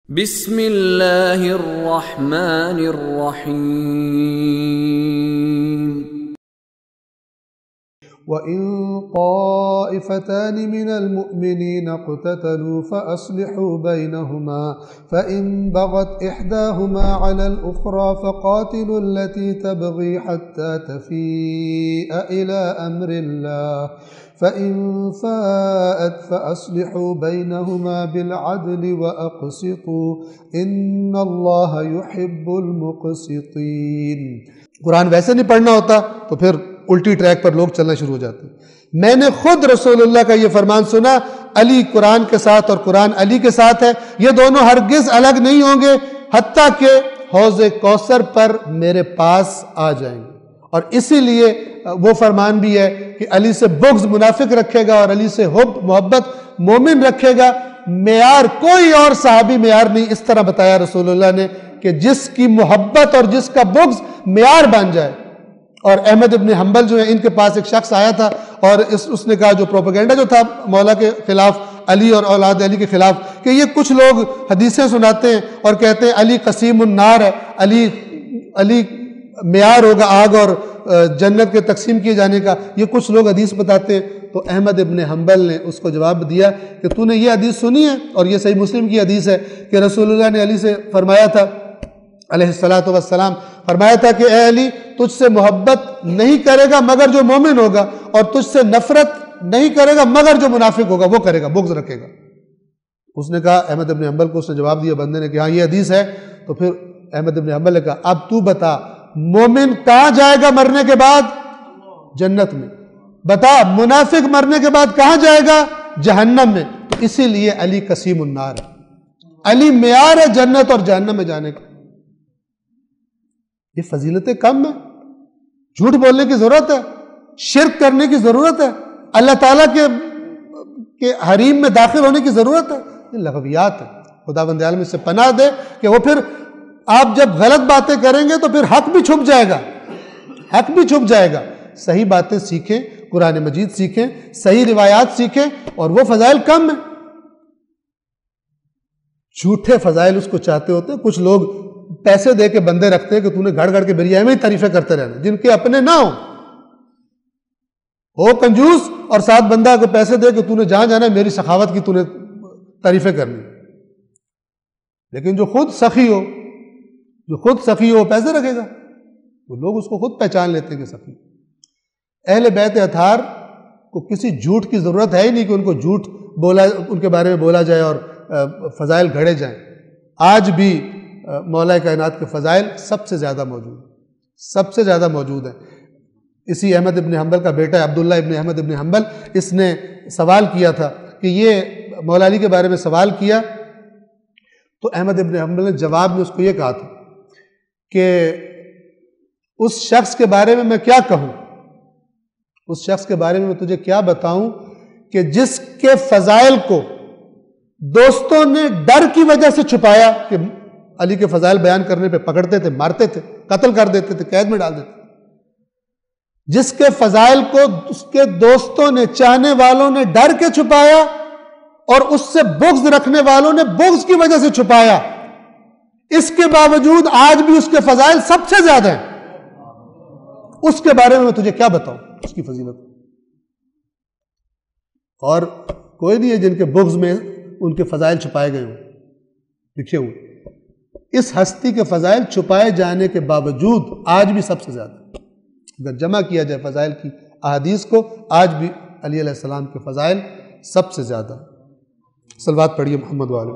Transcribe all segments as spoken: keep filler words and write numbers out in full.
بسم اللہ الرحمن الرحیم وَإِن طَائِفَتَانِ مِنَ الْمُؤْمِنِينَ اقْتَتَلُوا فَأَصْلِحُوا بَيْنَهُمَا فَإِن بَغَتْ إِحْدَاهُمَا عَلَى الْأُخْرَى فَقَاتِلُوا الَّتِي تَبْغِي حَتَّى تَفِيءَ إِلَى أَمْرِ اللَّهِ فَإِن فَاءَتْ فَأَصْلِحُوا بَيْنَهُمَا بِالْعَدْلِ وَأَقْسِطُوا إِنَّ اللَّهَ يُحِبُّ الْمُقْسِطِينَ۔ قرآن ویسے نہیں پڑھنا ہوتا تو پھر الٹی ٹریک پر لوگ چلنا شروع ہو جاتے ہیں۔ میں نے خود رسول اللہ کا یہ فرمان سنا، علی قرآن کے ساتھ اور قرآن علی کے ساتھ ہے، یہ دونوں ہرگز الگ نہیں ہوں گے حتیٰ کہ حوض کوثر پر میرے پاس آ جائیں گے۔ اور اسی لیے وہ فرمان بھی ہے کہ علی سے بغض منافق رکھے گا اور علی سے حب محبت مومن رکھے گا۔ معیار کوئی اور صحابی معیار نہیں اس طرح بتایا رسول اللہ نے کہ جس کی محبت اور جس کا بغض معیار بن جائے۔ اور احمد ابن حنبل جو ہے، ان کے پاس ایک شخص آیا تھا اور اس اس نے کہا، جو پروپیگنڈا جو تھا مولا کے خلاف، علی اور اولاد علی کے خلاف، کہ یہ کچھ لوگ حدیثیں سناتے ہیں اور کہتے ہیں علی قسیم النار ہے، علی علی معیار ہوگا آگ اور جنت کے تقسیم کیے جانے کا، یہ کچھ لوگ حدیث بتاتے ہیں۔ تو احمد ابن حنبل نے اس کو جواب دیا کہ تو نے یہ حدیث سنی ہے، اور یہ صحیح مسلم کی حدیث ہے کہ رسول اللہ نے علی سے فرمایا تھا علیہ الصلاۃ والسلام، فرمایا تھا کہ اے علی، تجھ سے محبت نہیں کرے گا مگر جو مومن ہوگا، اور تجھ سے نفرت نہیں کرے گا مگر جو منافق ہوگا، وہ کرے گا، بغض رکھے گا۔ اس نے کہا، احمد ابن حنبل کو اس نے جواب دیا، بندے نے کہ ہاں یہ حدیث ہے۔ تو پھر احمد ابن حنبل نے کہا، اب تو بتا مومن کہاں جائے گا مرنے کے بعد؟ جنت میں۔ بتا منافق مرنے کے بعد کہاں جائے گا؟ جہنم میں۔ تو اسی لیے علی قسیم النار ہے، علی معیار ہے جنت اور جہنم میں جانے کا۔ یہ فضیلتیں کم ہیں، جھوٹ بولنے کی ضرورت ہے، شرک کرنے کی ضرورت ہے، اللہ تعالیٰ کے کے حریم میں داخل ہونے کی ضرورت ہے، یہ لغویات ہے۔ خدا بند عالم اس سے پناہ دے کہ وہ پھر آپ جب غلط باتیں کریں گے تو پھر حق بھی چھپ جائے گا، حق بھی چھپ جائے گا۔ صحیح باتیں سیکھیں، قرآن مجید سیکھیں، صحیح روایات سیکھیں، اور وہ فضائل کم ہیں۔ جھوٹے فضائل اس کو چاہتے ہوتے ہیں، کچھ لوگ پیسے دے کے بندے رکھتے ہیں کہ تو نے گھڑ گھڑ کے میری ایویں ہی تعریفیں کرتے رہنا، جن کے اپنے نہ ہوں، ہو کنجوس اور ساتھ بندہ کو پیسے دے کہ تو نے جہاں جانا ہے میری سخاوت کی تو نے تعریفیں کرنی، لیکن جو خود سخی ہو جو خود سخی ہو پیسے رکھے گا، تو لوگ اس کو خود پہچان لیتے ہیں کہ سخی۔ اہل بیت اطہار کو کسی جھوٹ کی ضرورت ہے ہی نہیں کہ ان کو جھوٹ بولا ان کے بارے میں بولا جائے اور فضائل گھڑے جائیں۔ آج بھی مولا کائنات کے فضائل سب سے زیادہ موجود ہیں، سب سے زیادہ موجود ہیں۔ اسی احمد ابن حنبل کا بیٹا عبداللہ ابن احمد ابن حنبل، اس نے سوال کیا تھا کہ یہ مولا علی کے بارے میں سوال کیا، تو احمد ابن حنبل نے جواب میں اس کو یہ کہا تھا کہ اس شخص کے بارے میں میں کیا کہوں، اس شخص کے بارے میں میں تجھے کیا بتاؤں کہ جس کے فضائل کو دوستوں نے ڈر کی وجہ سے چھپایا، کہ علی کے فضائل بیان کرنے پہ پکڑتے تھے، مارتے تھے، قتل کر دیتے تھے، قید میں ڈال دیتے تھے، جس کے فضائل کو اس کے دوستوں نے، چاہنے والوں نے ڈر کے چھپایا، اور اس سے بغض رکھنے والوں نے بغض کی وجہ سے چھپایا، اس کے باوجود آج بھی اس کے فضائل سب سے زیادہ ہیں۔ اس کے بارے میں میں تجھے کیا بتاؤں اس کی فضیلت؟ اور کوئی نہیں ہے جن کے بغض میں ان کے فضائل چھپائے گئے ہوں، لکھے ہوئے۔ اس ہستی کے فضائل چھپائے جانے کے باوجود آج بھی سب سے زیادہ، اگر جمع کیا جائے فضائل کی احادیث کو، آج بھی علی علیہ السلام کے فضائل سب سے زیادہ۔ صلوات پڑھیے محمد والے۔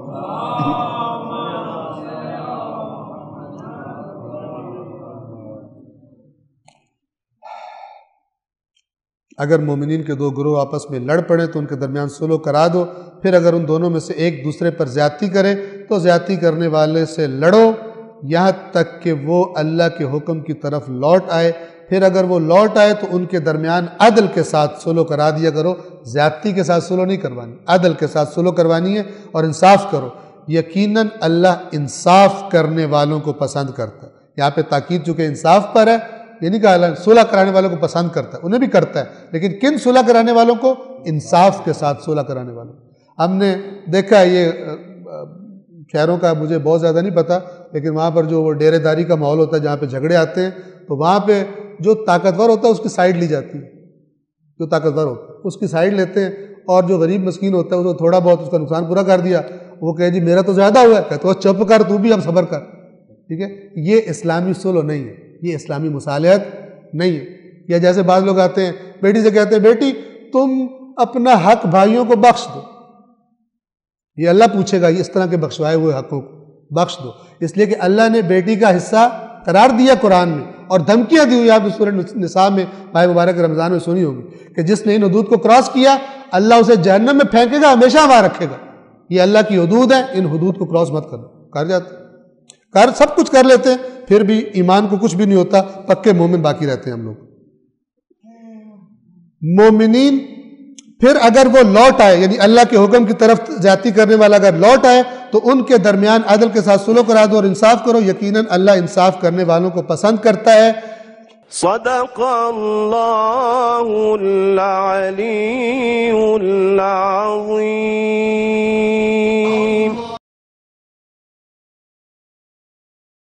اگر مومنین کے دو گروہ آپس میں لڑ پڑیں تو ان کے درمیان صلح کرا دو، پھر اگر ان دونوں میں سے ایک دوسرے پر زیادتی کرے تو زیادتی کرنے والے سے لڑو یہاں تک کہ وہ اللہ کے حکم کی طرف لوٹ آئے، پھر اگر وہ لوٹ آئے تو ان کے درمیان عدل کے ساتھ صلح کرا دیا کرو۔ زیادتی کے ساتھ صلح نہیں کروانی، عدل کے ساتھ صلح کروانی ہے، اور انصاف کرو، یقیناً اللہ انصاف کرنے والوں کو پسند کرتا ہے۔ یہاں پہ تاکید چونکہ انصاف پر ہے، یہ نہیں کہا اللہ صلح کرانے والوں کو پسند کرتا ہے، انہیں بھی کرتا ہے، لیکن کن صلح کرانے والوں کو؟ انصاف کے ساتھ صلح کرانے والوں۔ ہم نے دیکھا یہ خیروں کا مجھے بہت زیادہ نہیں پتہ، لیکن وہاں پر جو وہ ڈیرے داری کا ماحول ہوتا ہے جہاں پہ جھگڑے آتے ہیں، تو وہاں پہ جو طاقتور ہوتا ہے اس کی سائیڈ لی جاتی ہے، جو طاقتور ہوتا ہے اس کی سائیڈ لیتے ہیں، اور جو غریب مسکین ہوتا ہے اس کو تھوڑا بہت اس کا نقصان پورا کر دیا، وہ کہے جی میرا تو زیادہ ہوا ہے، کہتے وہ چپ کر، تو بھی اب صبر کر، ٹھیک ہے؟ یہ اسلامی صلح نہیں ہے، یہ اسلامی مصالحت نہیں ہے۔ یا جیسے بعض لوگ آتے ہیں بیٹی سے کہتے ہیں بیٹی تم اپنا حق بھائیوں کو بخش دو، یہ اللہ پوچھے گا، یہ اس طرح کے بخشوائے ہوئے حقوں کو بخش دو، اس لیے کہ اللہ نے بیٹی کا حصہ قرار دیا قرآن میں، اور دھمکیاں دی ہوئی آپ نے سورہ نساء میں بھائی مبارک رمضان میں سنی ہوگی کہ جس نے ان حدود کو کراس کیا اللہ اسے جہنم میں پھینکے گا، ہمیشہ وہاں رکھے گا۔ یہ اللہ کی حدود ہیں، ان حدود کو کراس مت کرنا۔ کر جاتے کر سب کچھ کر لیتے ہیں، پھر بھی ایمان کو کچھ بھی نہیں ہوتا، پکے مومن باقی رہتے ہیں ہم لوگ۔ مومنین پھر اگر وہ لوٹ آئے، یعنی اللہ کے حکم کی طرف زیادتی کرنے والا اگر لوٹ آئے تو ان کے درمیان عدل کے ساتھ سلوک کرا دو اور انصاف کرو، یقیناً اللہ انصاف کرنے والوں کو پسند کرتا ہے۔ صدق اللہ العلی